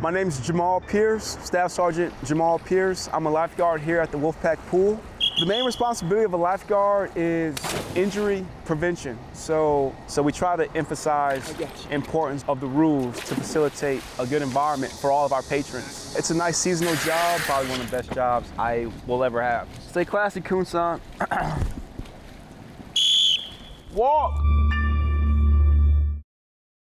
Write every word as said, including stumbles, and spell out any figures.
My name is Jamal Pierce, Staff Sergeant Jamal Pierce. I'm a lifeguard here at the Wolfpack Pool. The main responsibility of a lifeguard is injury prevention. So, so we try to emphasize the importance of the rules to facilitate a good environment for all of our patrons. It's a nice seasonal job, probably one of the best jobs I will ever have. Stay classy, Kunsan. Walk!